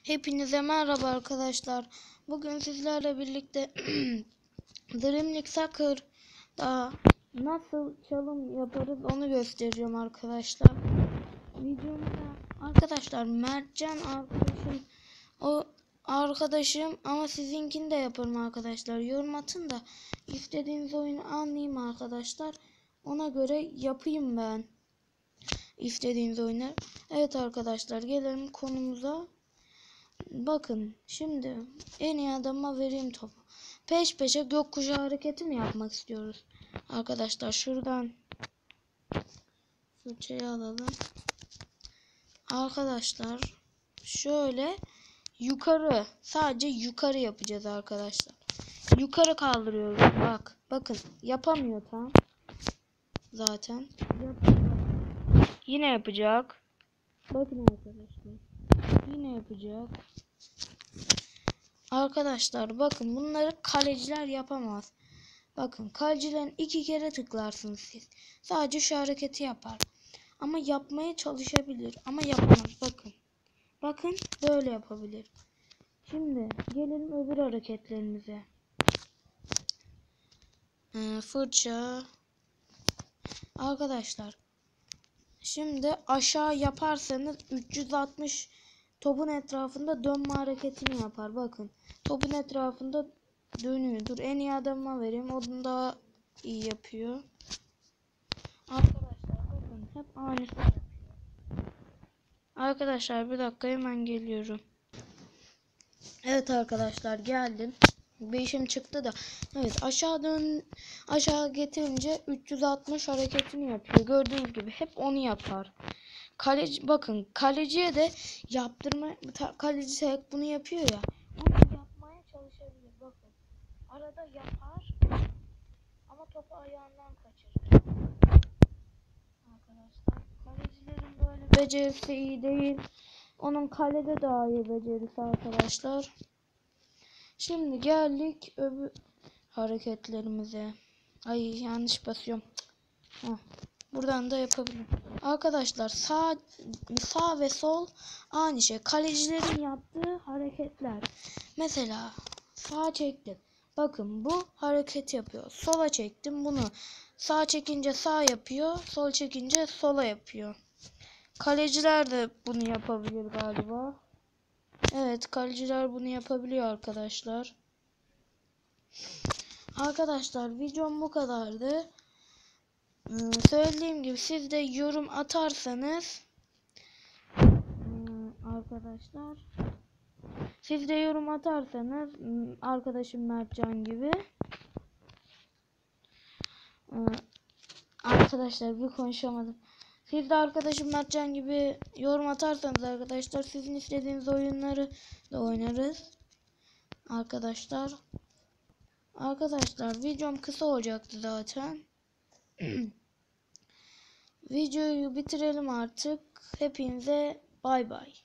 Hepinize merhaba arkadaşlar. Bugün sizlerle birlikte Dream League Soccer'da nasıl çalım yaparız onu göstereceğim arkadaşlar. Videomda arkadaşlar Mertcan arkadaşım ama sizinkini de yaparım arkadaşlar. Yorum atın da istediğiniz oyunu anlayayım arkadaşlar. Ona göre yapayım ben istediğiniz oyunu. Evet arkadaşlar, gelelim konumuza. Bakın şimdi en iyi adama vereyim topu. Peş peşe gökkuşağı hareketi mi yapmak istiyoruz? Arkadaşlar şuradan fırçayı alalım. Arkadaşlar şöyle yukarı, sadece yukarı yapacağız arkadaşlar. Yukarı kaldırıyoruz. Bakın yapamıyor tam. Zaten yine yapacak. Bakın arkadaşlar. Yine yapacak. Arkadaşlar bakın, bunları kaleciler yapamaz. Bakın, kalecilerin 2 kere tıklarsınız siz. Sadece şu hareketi yapar. Ama yapmaya çalışabilir. Ama yapamaz. Bakın. Bakın böyle yapabilir. Şimdi gelelim öbür hareketlerimize. Fırça. Arkadaşlar. Şimdi aşağı yaparsanız 360 topun etrafında dönme hareketini yapar. Bakın. Topun etrafında dönüyor. Dur, en iyi adama vereyim. Onu daha iyi yapıyor. Arkadaşlar bakın, hep aynı. Arkadaşlar bir dakika, hemen geliyorum. Evet arkadaşlar, geldim. Bir işim çıktı da. Evet, aşağı getirince 360 hareketini yapıyor. Gördüğünüz gibi hep onu yapar. Kaleci, bakın, kaleciye de kaleci hep bunu yapıyor ya. Onu yapmaya çalışabilir. Bakın. Arada yapar ama topu ayağından kaçırır. Arkadaşlar, kalecilerin böyle becerisi iyi değil. Onun kalede daha iyi becerisi arkadaşlar. Şimdi geldik öbür hareketlerimize. Ay, yanlış basıyorum. Buradan da yapabilirim. Arkadaşlar sağ ve sol aynı şey. Kalecilerin yaptığı hareketler. Mesela sağa çektim. Bakın, bu hareket yapıyor. Sola çektim bunu. Sağ çekince sağ yapıyor. Sol çekince sola yapıyor. Kaleciler de bunu yapabilir galiba. Evet, kaleciler bunu yapabiliyor arkadaşlar. Arkadaşlar videom bu kadardı. Söylediğim gibi siz de yorum atarsanız arkadaşlar, siz de yorum atarsanız arkadaşım Mertcan gibi arkadaşlar, bir konuşamadım. Siz de arkadaşım Mertcan gibi yorum atarsanız arkadaşlar, sizin istediğiniz oyunları da oynarız arkadaşlar. Arkadaşlar videom kısa olacaktı zaten. Videoyu bitirelim artık. Hepinize bay bay.